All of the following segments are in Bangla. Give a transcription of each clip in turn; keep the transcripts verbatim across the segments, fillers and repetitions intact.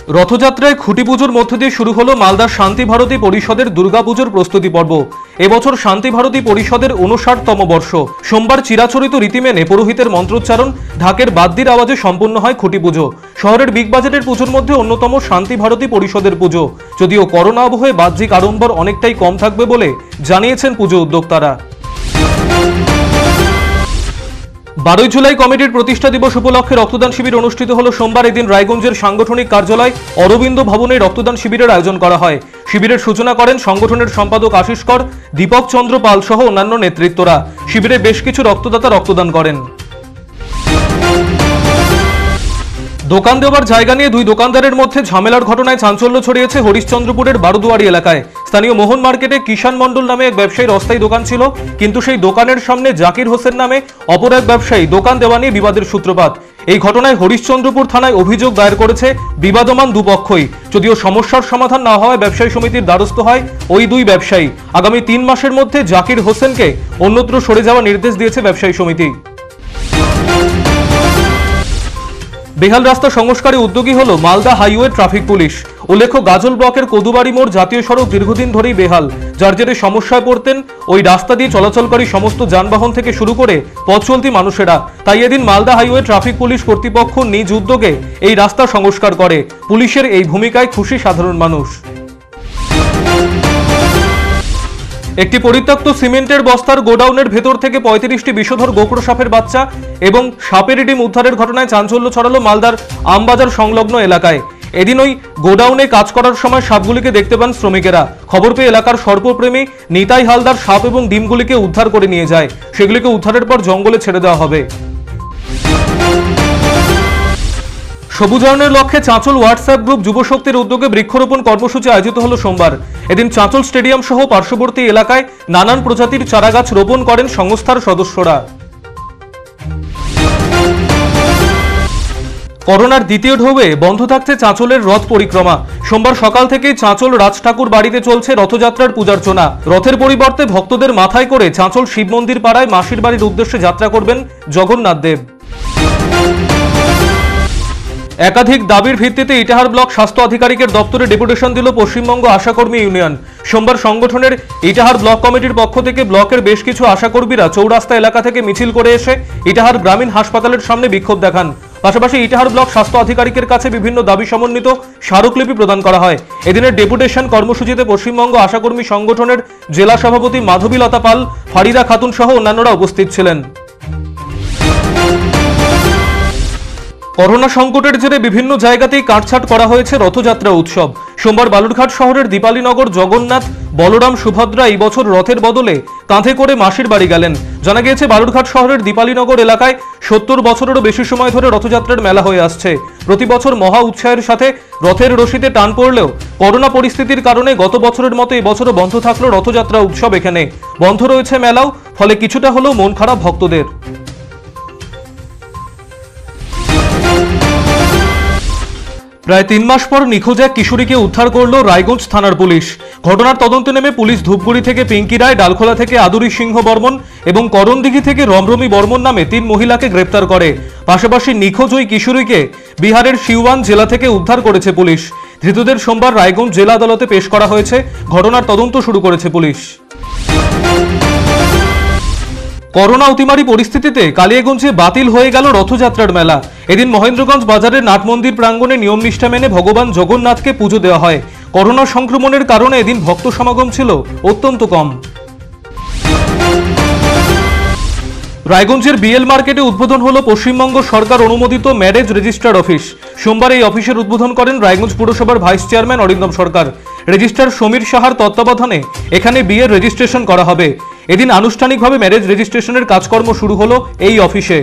রথযাত্রায় খুঁটি পুজোর মধ্য দিয়ে শুরু হলো মালদার শান্তি ভারতী পরিষদের দুর্গাপুজোর প্রস্তুতি পর্ব। এবছর শান্তি ভারতী পরিষদের ঊনষাটতম বর্ষ। সোমবার চিরাচরিত রীতি মেনে পুরোহিতের মন্ত্রোচ্চারণ, ঢাকের বাদ্যির আওয়াজে সম্পন্ন হয় খুঁটি পুজো। শহরের বিগ বাজেটের পুজোর মধ্যে অন্যতম শান্তি ভারতী পরিষদের পুজো। যদিও করোনা আবহে বাহ্যিক আড়ম্বর অনেকটাই কম থাকবে বলে জানিয়েছেন পুজো উদ্যোক্তারা। বারোই জুলাই কমিটির প্রতিষ্ঠা দিবস উপলক্ষে রক্তদান শিবির অনুষ্ঠিত হলো সোমবার। এদিন রায়গঞ্জের সাংগঠনিক কার্যালয় অরবিন্দ ভবনে রক্তদান শিবিরের আয়োজন করা হয়। শিবিরের সূচনা করেন সংগঠনের সম্পাদক আশিস কর, দীপক চন্দ্র পাল সহ অন্যান্য নেতৃত্বরা। শিবিরে বেশ কিছু রক্তদাতা রক্তদান করেন। দোকান দেওয়ার জায়গা নিয়ে দুই দোকানদারের মধ্যে ঝামেলার ঘটনায় চাঞ্চল্য ছড়িয়েছে হরিশ্চন্দ্রপুরের বারোদুয়ারি এলাকায়। স্থানীয় মোহন মার্কেটে কিষাণ মণ্ডল নামে এক ব্যবসায়ীর অস্থায়ী দোকান ছিল, কিন্তু সেই দোকানের সামনে জাকির হোসেন নামে অপর এক ব্যবসায়ী দোকান দেওয়া নিয়ে বিবাদের সূত্রপাত। এই ঘটনায় হরিশ্চন্দ্রপুর থানায় অভিযোগ দায়ের করেছে বিবাদমান দুপক্ষই। যদিও সমস্যার সমাধান না হওয়ায় ব্যবসায়ী সমিতির দ্বারস্থ হয় ওই দুই ব্যবসায়ী। আগামী তিন মাসের মধ্যে জাকির হোসেনকে অন্যত্র সরে যাওয়ার নির্দেশ দিয়েছে ব্যবসায়ী সমিতি। বেহাল রাস্তা সংস্কারে উদ্যোগী হলো মালদা হাইওয়ে ট্রাফিক পুলিশ। উল্লেখ্য, গাজল ব্লকের কদুবাড়ি মোড় জাতীয় সড়ক দীর্ঘদিন ধরেই বেহাল, যার জেরে সমস্যায় পড়তেন ওই রাস্তা দিয়ে চলাচলকারী সমস্ত যানবাহন থেকে শুরু করে পথ চলতি মানুষেরা। তাই এদিন মালদা হাইওয়ে ট্রাফিক পুলিশ কর্তৃপক্ষ নিজ উদ্যোগে এই রাস্তা সংস্কার করে। পুলিশের এই ভূমিকায় খুশি সাধারণ মানুষ। একটি পরিত্যক্ত সিমেন্টের বস্তার গোডাউনের ভেতর থেকে পঁয়ত্রিশটি বিষধর গোকর সাপের বাচ্চা এবং সাপের ডিম উদ্ধারের ঘটনায় চাঞ্চল্য ছড়ালো মালদার আমবাজার সংলগ্ন এলাকায়। এদিন ওই গোডাউনে কাজ করার সময় সাপগুলিকে দেখতে পান শ্রমিকেরা। খবর পেয়ে এলাকার সর্পপ্রেমী নিতাই হালদার সাপ এবং ডিমগুলিকে উদ্ধার করে নিয়ে যায়। সেগুলিকে উদ্ধারের পর জঙ্গলে ছেড়ে দেওয়া হবে। সবুজায়নের লক্ষ্যে চাঁচল হোয়াটসঅ্যাপ গ্রুপ যুবশক্তির উদ্যোগে বৃক্ষরোপণ কর্মসূচি আয়োজিত হলো সোমবার। এদিন চাঁচল স্টেডিয়াম সহ পার্শ্ববর্তী এলাকায় নানান প্রজাতির চারাগাছ রোপণ করেন সংস্থার সদস্যরা। করোনার দ্বিতীয় ঢেউয়ে বন্ধ থাকছে চাঁচলের রথ পরিক্রমা। সোমবার সকাল থেকে চাঁচল রাজঠাকুর বাড়িতে চলছে রথযাত্রার পূজার্চনা। রথের পরিবর্তে ভক্তদের মাথায় করে চাঁচল শিব মন্দির পাড়ায় মাসির বাড়ির উদ্দেশ্যে যাত্রা করবেন জগন্নাথ দেব। একাধিক দাবির ভিত্তিতে ইটাহার ব্লক স্বাস্থ্য আধিকারিকের দপ্তরে ডেপুটেশন দিল পশ্চিমবঙ্গ আশাকর্মী ইউনিয়ন। সোমবার সংগঠনের ইটাহার ব্লক কমিটির পক্ষ থেকে ব্লকের বেশ কিছু আশাকর্মীরা চৌরাস্তা এলাকা থেকে মিছিল করে এসে ইটাহার গ্রামীণ হাসপাতালের সামনে বিক্ষোভ দেখান। পাশাপাশি ইটাহার ব্লক স্বাস্থ্য আধিকারিকের কাছে বিভিন্ন দাবি সমন্বিত স্মারকলিপি প্রদান করা হয়। এদিনের ডেপুটেশন কর্মসূচিতে পশ্চিমবঙ্গ আশাকর্মী সংগঠনের জেলা সভাপতি মাধবীলতা পাল, ফারিদা খাতুন সহ অন্যান্যরা উপস্থিত ছিলেন। করোনা সংকটের জেরে বিভিন্ন জায়গাতেই কাটছাট করা হয়েছে রথযাত্রা উৎসব। সোমবার বালুরঘাট শহরের দীপালীনগর জগন্নাথ, বলরাম, সুভদ্রা এই বছর রথের বদলে কাঁধে করে মাসির বাড়ি গেলেন। জানা গিয়েছে, বালুরঘাট শহরের দীপালীনগর এলাকায় সত্তর বছরেরও বেশি সময় ধরে রথযাত্রার মেলা হয়ে আসছে। প্রতি বছর মহা উৎসাহের সাথে রথের রশিতে টান পড়লেও করোনা পরিস্থিতির কারণে গত বছরের মতো এবছরও বন্ধ থাকলো রথযাত্রা উৎসব। এখানে বন্ধ রয়েছে মেলাও, ফলে কিছুটা হলেও মন খারাপ ভক্তদের। প্রায় তিন মাস পর নিখোঁজ এক কিশোরীকে উদ্ধার করল রায়গঞ্জ থানার পুলিশ। ঘটনার তদন্তে নেমে পুলিশ ধূপগুড়ি থেকে পিঙ্কি রায়, ডালখোলা থেকে আদুরি সিংহ বর্মন এবং করণদিঘি থেকে রমরমি বর্মন নামে তিন মহিলাকে গ্রেপ্তার করে। পাশাপাশি নিখোঁজ ওই কিশোরীকে বিহারের সিওয়ান জেলা থেকে উদ্ধার করেছে পুলিশ। ধৃতদের সোমবার রায়গঞ্জ জেলা আদালতে পেশ করা হয়েছে। ঘটনার তদন্ত শুরু করেছে পুলিশ। করোনা অতিমারি পরিস্থিতিতে কালিয়াগঞ্জে বাতিল হয়ে গেল রথযাত্রার মেলা। এদিন মহেন্দ্রগঞ্জ বাজারের নাট মন্দির প্রাঙ্গণে নিয়ম নিষ্ঠা মেনে ভগবান জগন্নাথকে পুজো দেওয়া হয়। করোনা সংক্রমণের কারণে এদিন ভক্ত সমাগম ছিল অত্যন্ত কম। রায়গঞ্জের বিএল মার্কেটে উদ্বোধন হলো পশ্চিমবঙ্গ সরকার অনুমোদিত ম্যারেজ রেজিস্ট্রার অফিস। সোমবার এই অফিসের উদ্বোধন করেন রায়গঞ্জ পুরসভার vice chairman Arindam Sarkar. Registrar Samir সাহার তত্ত্বাবধানে এখানে বিয়ের রেজিস্ট্রেশন করা হবে। এদিন আনুষ্ঠানিকভাবে ম্যারেজ রেজিস্ট্রেশনের কাজকর্ম শুরু হলো এই অফিসে।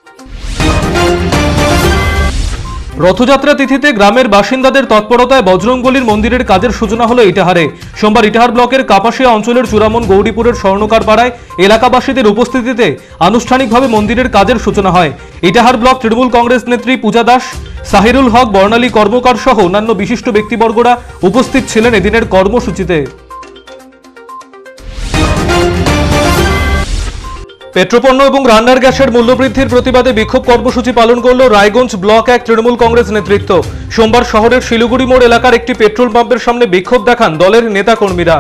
রথযাত্রা তিথিতে গ্রামের বাসিন্দাদের তৎপরতায় বজরংবলীর মন্দিরের কাজের সূচনা হলো ইটাহারে। সোমবার ইটাহার ব্লকের কাপাসিয়া অঞ্চলের চূড়ামন গৌরীপুরের স্বর্ণকার পাড়ায় এলাকাবাসীদের উপস্থিতিতে আনুষ্ঠানিকভাবে মন্দিরের কাজের সূচনা হয়। ইটাহার ব্লক তৃণমূল কংগ্রেস নেত্রী পূজা দাস, সাহিরুল হক, বর্ণালী কর্মকার সহ অন্যান্য বিশিষ্ট ব্যক্তিবর্গরা উপস্থিত ছিলেন এদিনের কর্মসূচিতে। পেট্রোপণ্য এবং রান্নার গ্যাসের মূল্যবৃদ্ধির প্রতিবাদে বিক্ষোভ কর্মসূচি পালন করল রায়গঞ্জ ব্লক এক তৃণমূল কংগ্রেস নেতৃত্ব। সোমবার শহরের শিলিগুড়ি মোড় এলাকার একটি পেট্রোল পাম্পের সামনে বিক্ষোভ দেখান দলের নেতাকর্মীরা।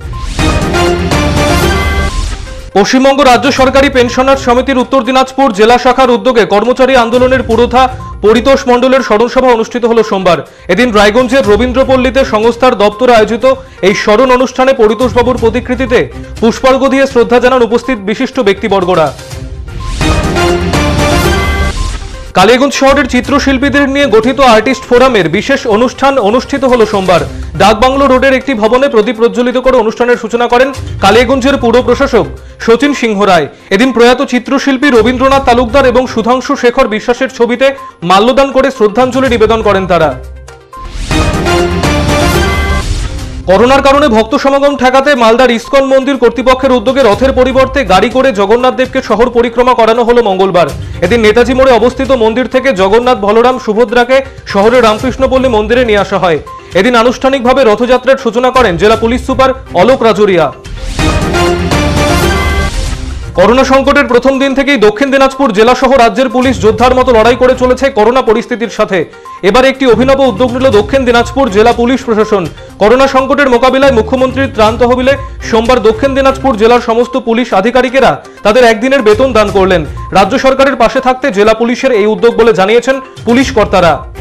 পশ্চিমবঙ্গ রাজ্য সরকারি পেনশনার সমিতির উত্তর দিনাজপুর জেলা শাখার উদ্যোগে কর্মচারী আন্দোলনের পুরোধা পরিতোষ মণ্ডলের স্মরণসভা অনুষ্ঠিত হল সোমবার। এদিন রায়গঞ্জের রবীন্দ্রপল্লীতে সংস্থার দপ্তরে আয়োজিত এই স্মরণ অনুষ্ঠানে পরিতোষবাবুর প্রতিকৃতিতে পুষ্পার্ঘ দিয়ে শ্রদ্ধা জানান উপস্থিত বিশিষ্ট ব্যক্তিবর্গরা। কালিয়াগঞ্জ শহরের চিত্রশিল্পীদের নিয়ে গঠিত আর্টিস্ট ফোরামের বিশেষ অনুষ্ঠান অনুষ্ঠিত হল সোমবার। ডাকবাংলো রোডের একটি ভবনে প্রদীপ প্রজ্বলিত করে অনুষ্ঠানের সূচনা করেন কালিয়াগঞ্জের পুর প্রশাসক শচীন সিংহ রায়। এদিন প্রয়াত চিত্রশিল্পী রবীন্দ্রনাথ তালুকদার এবং সুধাংশু শেখর বিশ্বাসের ছবিতে মাল্যদান করে শ্রদ্ধাঞ্জলি নিবেদন করেন তারা। করোনার কারণে ভক্ত সমাগম ঠেকাতে মালদার ইসকন মন্দির কর্তৃপক্ষের উদ্যোগে রথের পরিবর্তে গাড়ি করে জগন্নাথ দেবকে শহর পরিক্রমা করানো হলো মঙ্গলবার। এদিন নেতাজি মোড়ে অবস্থিত মন্দির থেকে জগন্নাথ, বলরাম, সুভদ্রাকে শহরের রামকৃষ্ণপল্লী মন্দিরে নিয়ে আসা হয়। এদিন আনুষ্ঠানিকভাবে রথযাত্রার সূচনা করেন জেলা police super Alok Rajuria. Corona সংকটের প্রথম দিন থেকেই দক্ষিণ দিনাজপুর জেলা সহ রাজ্যের পুলিশ যোদ্ধার মতো লড়াই করে চলেছে করোনা পরিস্থিতির সাথে। এবার একটি অভিনব উদ্যোগ নিল দক্ষিণ দিনাজপুর জেলা পুলিশ প্রশাসন। করোনা সংকটের মোকাবিলায় মুখ্যমন্ত্রীর ত্রাণ তহবিলে সোমবার দক্ষিণ দিনাজপুর জেলার সমস্ত পুলিশ আধিকারিকেরা তাদের একদিনের বেতন দান করলেন। রাজ্য সরকারের পাশে থাকতে জেলা পুলিশের এই উদ্যোগ বলে জানিয়েছেন পুলিশ কর্তারা।